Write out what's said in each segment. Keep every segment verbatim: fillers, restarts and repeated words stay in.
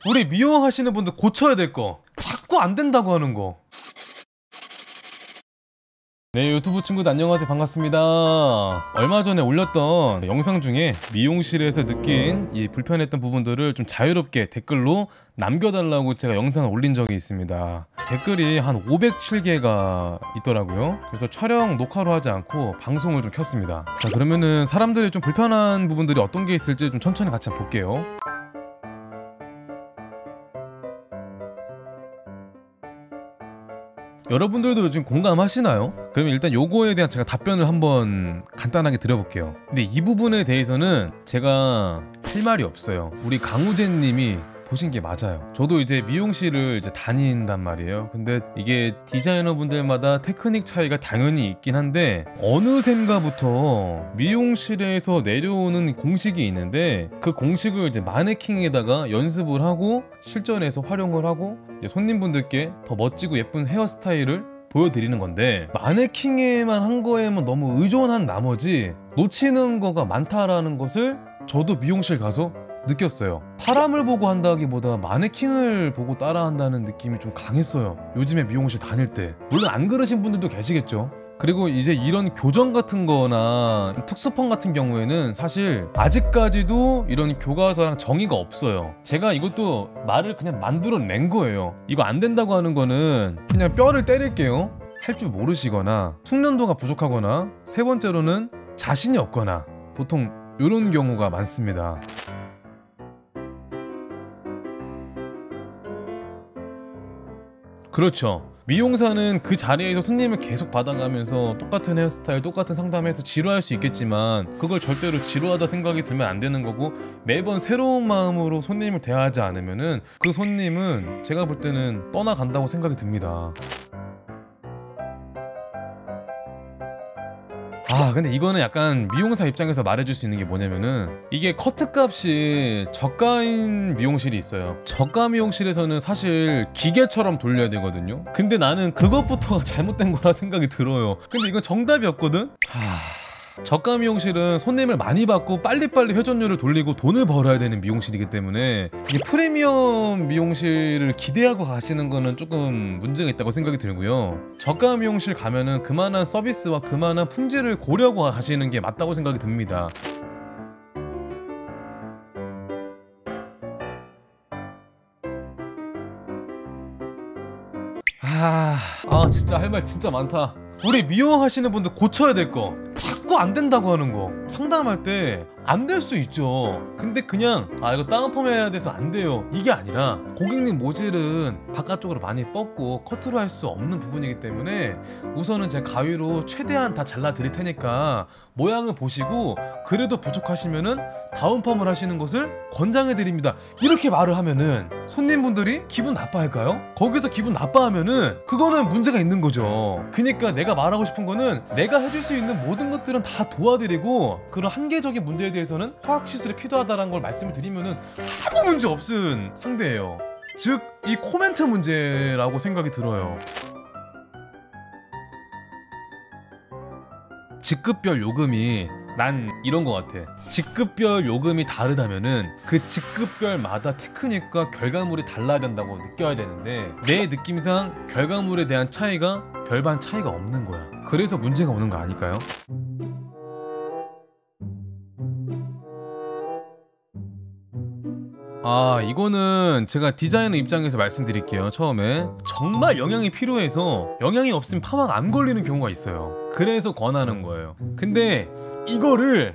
우리 미용하시는 분들 고쳐야 될 거, 자꾸 안 된다고 하는 거. 네, 유튜브 친구들 안녕하세요. 반갑습니다. 얼마 전에 올렸던 영상 중에 미용실에서 느낀 이 불편했던 부분들을 좀 자유롭게 댓글로 남겨달라고 제가 영상을 올린 적이 있습니다. 댓글이 한 오백칠 개가 있더라고요. 그래서 촬영 녹화로 하지 않고 방송을 좀 켰습니다. 자, 그러면은 사람들이 좀 불편한 부분들이 어떤 게 있을지 좀 천천히 같이 한번 볼게요. 여러분들도 요즘 공감하시나요? 그러면 일단 요거에 대한 제가 답변을 한번 간단하게 드려볼게요. 근데 이 부분에 대해서는 제가 할 말이 없어요. 우리 강우재 님이 보신 게 맞아요. 저도 이제 미용실을 이제 다닌단 말이에요. 근데 이게 디자이너 분들마다 테크닉 차이가 당연히 있긴 한데 어느샌가부터 미용실에서 내려오는 공식이 있는데 그 공식을 이제 마네킹에다가 연습을 하고 실전에서 활용을 하고 이제 손님분들께 더 멋지고 예쁜 헤어스타일을 보여드리는 건데, 마네킹에만 한 거에만 너무 의존한 나머지 놓치는 거가 많다라는 것을 저도 미용실 가서 느꼈어요. 사람을 보고 한다기보다 마네킹을 보고 따라한다는 느낌이 좀 강했어요, 요즘에 미용실 다닐 때. 물론 안 그러신 분들도 계시겠죠. 그리고 이제 이런 교정 같은 거나 특수펌 같은 경우에는 사실 아직까지도 이런 교과서랑 정의가 없어요. 제가 이것도 말을 그냥 만들어 낸 거예요. 이거 안 된다고 하는 거는 그냥 뼈를 때릴게요, 할 줄 모르시거나 숙련도가 부족하거나 세 번째로는 자신이 없거나 보통 이런 경우가 많습니다. 그렇죠. 미용사는 그 자리에서 손님을 계속 받아가면서 똑같은 헤어스타일, 똑같은 상담해서 지루할 수 있겠지만 그걸 절대로 지루하다 생각이 들면 안 되는 거고, 매번 새로운 마음으로 손님을 대하지 않으면은 그 손님은 제가 볼 때는 떠나간다고 생각이 듭니다. 아, 근데 이거는 약간 미용사 입장에서 말해줄 수 있는 게 뭐냐면은, 이게 커트값이 저가인 미용실이 있어요. 저가 미용실에서는 사실 기계처럼 돌려야 되거든요. 근데 나는 그것부터가 잘못된 거라 생각이 들어요. 근데 이건 정답이 없거든? 하... 저가 미용실은 손님을 많이 받고 빨리빨리 회전율을 돌리고 돈을 벌어야 되는 미용실이기 때문에 이 프리미엄 미용실을 기대하고 가시는 거는 조금 문제가 있다고 생각이 들고요. 저가 미용실 가면은 그만한 서비스와 그만한 품질을 고려하고 가시는 게 맞다고 생각이 듭니다. 아, 아 진짜 할 말 진짜 많다. 우리 미용하시는 분들 고쳐야 될 거, 자꾸 안 된다고 하는 거. 상담할 때 안 될 수 있죠. 근데 그냥 아 이거 다운펌 해야 돼서 안 돼요, 이게 아니라 고객님 모질은 바깥쪽으로 많이 뻗고 커트로 할 수 없는 부분이기 때문에 우선은 제가 가위로 최대한 다 잘라 드릴 테니까 모양을 보시고 그래도 부족하시면은 다운펌을 하시는 것을 권장해 드립니다, 이렇게 말을 하면은 손님분들이 기분 나빠할까요? 거기서 기분 나빠하면은 그거는 문제가 있는 거죠. 그러니까 내가 말하고 싶은 거는 내가 해줄 수 있는 모든 것들은 다 도와드리고 그런 한계적인 문제에 대해서는 화학시술이 필요하다는 걸 말씀을 드리면은 아무 문제 없은 상대예요. 즉 이 코멘트 문제라고 생각이 들어요. 직급별 요금이, 난 이런 거 같아. 직급별 요금이 다르다면은 그 직급별마다 테크닉과 결과물이 달라야 된다고 느껴야 되는데 내 느낌상 결과물에 대한 차이가 별반 차이가 없는 거야. 그래서 문제가 오는 거 아닐까요? 아, 이거는 제가 디자이너 입장에서 말씀드릴게요. 처음에 정말 영양이 필요해서 영양이 없으면 파마가 안 걸리는 경우가 있어요. 그래서 권하는 거예요. 근데 이거를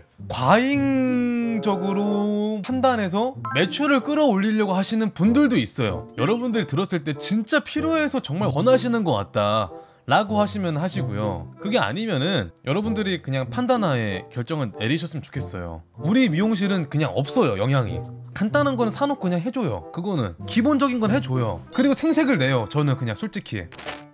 과잉적으로 판단해서 매출을 끌어올리려고 하시는 분들도 있어요. 여러분들 들었을 때 진짜 필요해서 정말 권하시는 것 같다 라고 하시면 하시고요. 그게 아니면은 여러분들이 그냥 판단하에 결정을 내리셨으면 좋겠어요. 우리 미용실은 그냥 없어요, 영양이. 간단한 거는 사놓고 그냥 해줘요. 그거는 기본적인 건 해줘요. 그리고 생색을 내요, 저는 그냥 솔직히.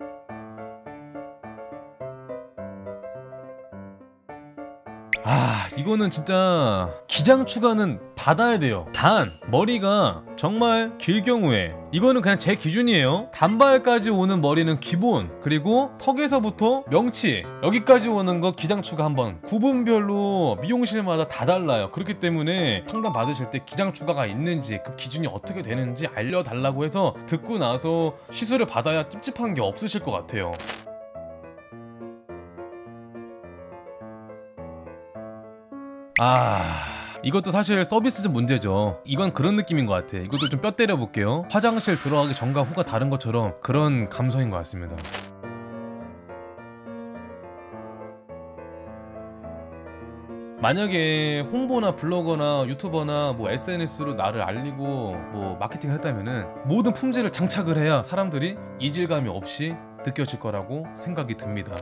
아, 이거는 진짜 기장 추가는 받아야 돼요. 단 머리가 정말 길 경우에 이거는 그냥 제 기준이에요. 단발까지 오는 머리는 기본, 그리고 턱에서부터 명치 여기까지 오는 거 기장 추가 한번. 구분별로 미용실마다 다 달라요. 그렇기 때문에 상담 받으실 때 기장 추가가 있는지 그 기준이 어떻게 되는지 알려달라고 해서 듣고 나서 시술을 받아야 찝찝한 게 없으실 것 같아요. 아... 이것도 사실 서비스적 문제죠. 이건 그런 느낌인 것 같아. 이것도 좀 뼈 때려 볼게요. 화장실 들어가기 전과 후가 다른 것처럼 그런 감성인 것 같습니다. 만약에 홍보나 블로거나 유튜버나 뭐 에스엔에스로 나를 알리고 뭐 마케팅을 했다면은 모든 품질을 장착을 해야 사람들이 이질감이 없이 느껴질 거라고 생각이 듭니다.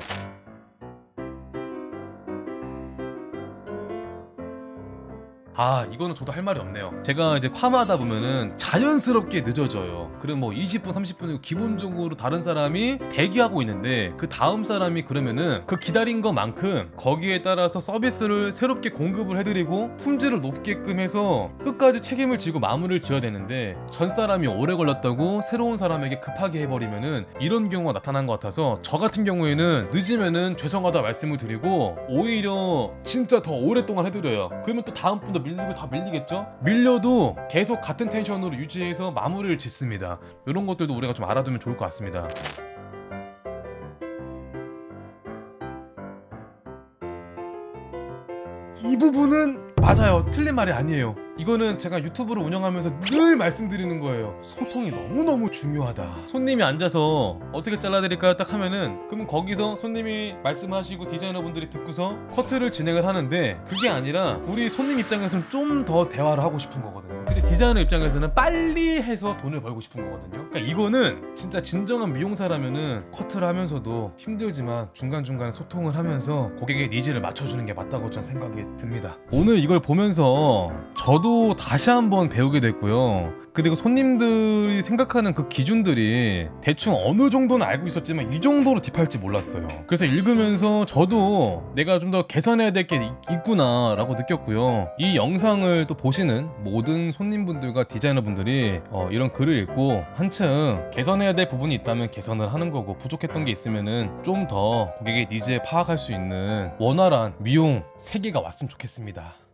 아, 이거는 저도 할 말이 없네요. 제가 이제 파마하다 보면은 자연스럽게 늦어져요. 그럼 뭐 이십 분 삼십 분이고 기본적으로 다른 사람이 대기하고 있는데 그 다음 사람이 그러면은 그 기다린 것만큼 거기에 따라서 서비스를 새롭게 공급을 해드리고 품질을 높게끔 해서 끝까지 책임을 지고 마무리를 지어야 되는데 전 사람이 오래 걸렸다고 새로운 사람에게 급하게 해버리면은 이런 경우가 나타난 것 같아서 저 같은 경우에는 늦으면은 죄송하다 말씀을 드리고 오히려 진짜 더 오랫동안 해드려요. 그러면 또 다음 분도 밀리고 다 밀리겠죠? 밀려도 계속 같은 텐션으로 유지해서 마무리를 짓습니다. 이런 것들도 우리가 좀 알아두면 좋을 것 같습니다. 이 부분은 맞아요. 틀린 말이 아니에요. 이거는 제가 유튜브를 운영하면서 늘 말씀드리는 거예요. 소통이 너무너무 중요하다. 손님이 앉아서 어떻게 잘라드릴까요? 딱 하면은 그러면 거기서 손님이 말씀하시고 디자이너분들이 듣고서 커트를 진행을 하는데 그게 아니라 우리 손님 입장에서는 좀 더 대화를 하고 싶은 거거든요. 근데 디자이너 입장에서는 빨리 해서 돈을 벌고 싶은 거거든요. 그러니까 이거는 진짜 진정한 미용사라면은 커트를 하면서도 힘들지만 중간중간에 소통을 하면서 고객의 니즈를 맞춰주는 게 맞다고 저는 생각이 듭니다. 오늘 이걸 보면서 저도 다시 한번 배우게 됐고요. 그리고 손님들이 생각하는 그 기준들이 대충 어느 정도는 알고 있었지만 이 정도로 딥할지 몰랐어요. 그래서 읽으면서 저도 내가 좀 더 개선해야 될 게 있구나 라고 느꼈고요. 이 영상을 또 보시는 모든 손님분들과 디자이너분들이 어, 이런 글을 읽고 한층 개선해야 될 부분이 있다면 개선을 하는 거고 부족했던 게 있으면은 좀 더 고객의 니즈에 파악할 수 있는 원활한 미용 세계가 왔으면 좋겠습니다.